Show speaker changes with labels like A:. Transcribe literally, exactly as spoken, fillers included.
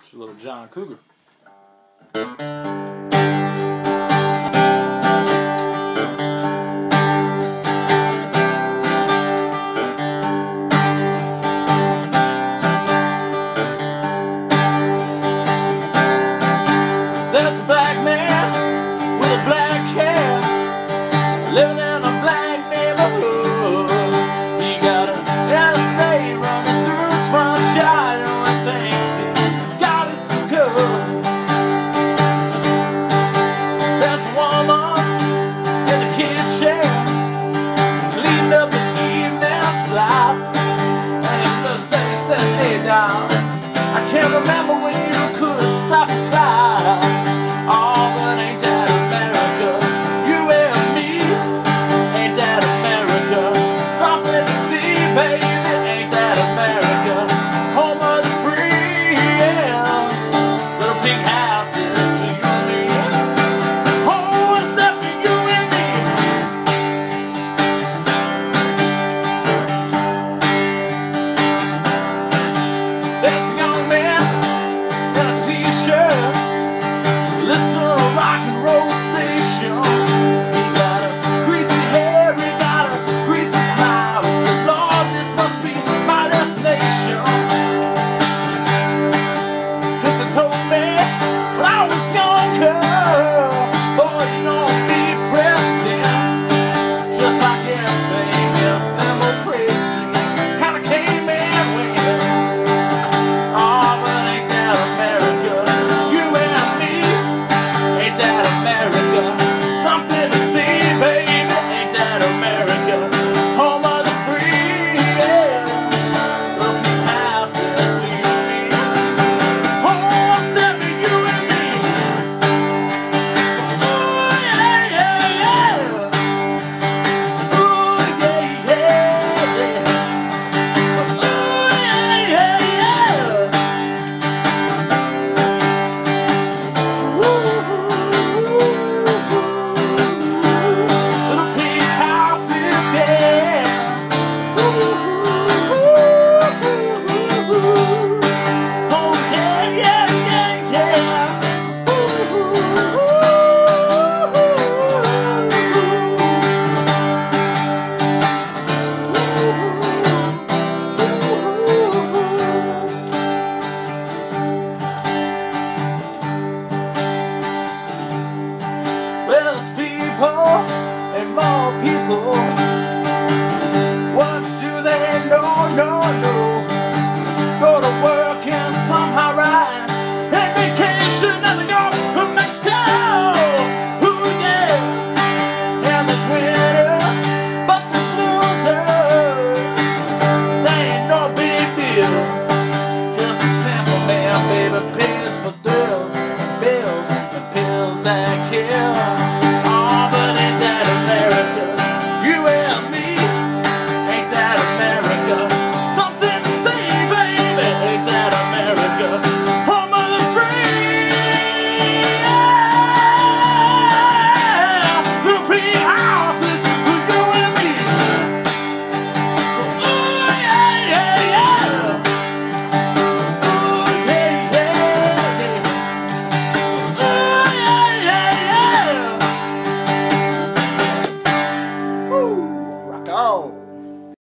A: It's a little John Cougar.
B: There's a black man with a black hair living in a black neighborhood. He got an interstate running through his front yard, and one thinks he got it so good. There's a woman in the kitchen cleaning up the evening slop, and the lady says, "Hey, down, I can't remember when you could stop and cry. Oh, but ain't that America? You and me, ain't that America? Something to see, baby, ain't that America? Home of the free, yeah. Little big houses for you and me. Oh, except for you and me." There's a young man in a t-shirt, listen to a rock and roll station. He got a greasy hair, he got a greasy smile. He said, "Lord, this must be my destination." Cause they told me when I was younger, boy, you know be president, just like everything else in my president. Kinda came in with, oh, but ain't that America? You and me, ain't that America? Something to see, baby, ain't that America? Home of the free, yeah. Little big houses for you and me. Oh, except for you and me. Ooh, yeah, yeah, yeah. Ooh, yeah, yeah, yeah. Ooh, yeah, yeah, yeah. Little pink houses, yeah. Oh, yeah, yeah, yeah, yeah. Well, there's people and more people. What do they know? No, no. Go to work and somehow rise. Take vacation and they go to Mexico. Ooh, yeah. And there's winners, but there's losers. They ain't no big deal. Just a simple man, baby.